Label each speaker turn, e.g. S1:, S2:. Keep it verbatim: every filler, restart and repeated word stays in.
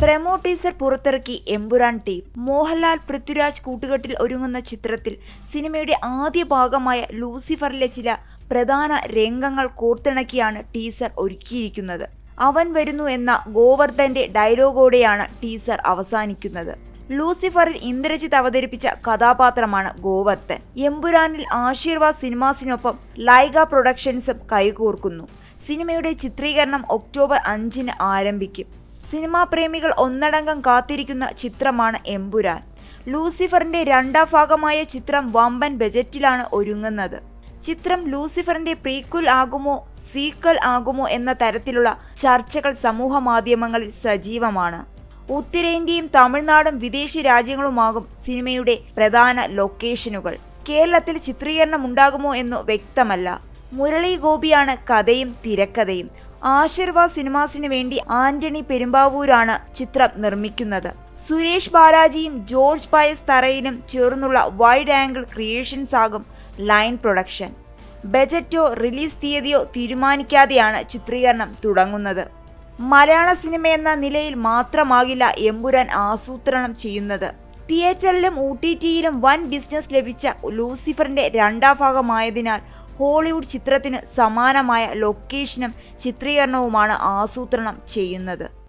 S1: Promo teaser പുറത്തിറക്കി Empuraan team. Mohanlal Prithviraj കൂട്ടുകെട്ടിൽ ഒരുങ്ങുന്ന ചിത്രത്തിൽ സിനിമയുടെ ആദ്യ ഭാഗമായ ലൂസിഫറിലെ ചില പ്രധാന രംഗങ്ങൾ കോർത്തിണക്കിയാണ് ടീസർ ഒരുക്കിയിരിക്കുന്നത്. അവൻ വരുന്നു എന്ന ഗോവർദ്ധന്റെ ഡയലോഗോടെയാണ് ടീസർ അവസാനിക്കുന്നത്. ലൂസിഫറിൽ ഇന്ദ്രജിത്ത് അവതരിപ്പിച്ച കഥാപാത്രമാണ് ഗോവർദ്ധൻ. എംപുരാനിൽ ആശീർവാദ് സിനിമാസിനൊപ്പം ലൈഗ പ്രൊഡക്ഷൻസും കൈകോർക്കുന്നു. സിനിമയുടെ ചിത്രീകരണം ഒക്ടോബർ അഞ്ചിന് ആരംഭിക്കും. സിനിമാ പ്രേമികൾ ഒന്നടങ്കം കാത്തിരിക്കുന്ന ചിത്രമാണ് എംപുരാൻ. ലൂസിഫറിന്റെ രണ്ടാം ഭാഗമായ ചിത്രം വമ്പൻ ബജറ്റിലാണ് ഒരുങ്ങുന്നത്. ചിത്രം ലൂസിഫറിന്റെ പ്രീക്വൽ ആകുമോ സീക്വൽ ആകുമോ എന്ന തരത്തിലുള്ള ചർച്ചകൾ സമൂഹ മാധ്യമങ്ങളിൽ സജീവമാണ്. ഉത്തരേന്ത്യയും തമിഴ്നാടും വിദേശ രാജ്യങ്ങളുമാകും സിനിമയുടെ പ്രധാന ലൊക്കേഷനുകൾ. കേരളത്തിൽ ചിത്രീകരണം ഉണ്ടാകുമോ എന്നു വ്യക്തമല്ല. മുരളി ഗോപിയാണ് കഥയും തിരക്കഥയും. ആശീർവാദ് സിനിമാസിനു വേണ്ടി ആന്റണി പെരുമ്പാവൂരാണ് ചിത്രം നിർമ്മിക്കുന്നത്. സുരേഷ് ബാലാജിയും ജോർജ് പയസ് തറയിലും ചേർന്നുള്ള വൈഡ് ആംഗിൾ ക്രിയേഷൻസ് ആകും ലൈൻ പ്രൊഡക്ഷൻ. ബജറ്റോ റിലീസ് തീയതിയോ തീരുമാനിക്കാതെയാണ് ചിത്രീകരണം തുടങ്ങുന്നത്. മലയാള സിനിമ എന്ന നിലയിൽ മാത്രമാകില്ല എംപുരാൻ ആസൂത്രണം ചെയ്യുന്നത്. തിയേറ്ററിലും ഒ ടി ടിയിലും വൻ ബിസിനസ് ലഭിച്ച ലൂസിഫറിന്റെ രണ്ടാം ഭാഗമായതിനാൽ ഹോളിവുഡ് ചിത്രത്തിന് സമാനമായ ലൊക്കേഷനും ചിത്രീകരണവുമാണ് ആസൂത്രണം ചെയ്യുന്നത്.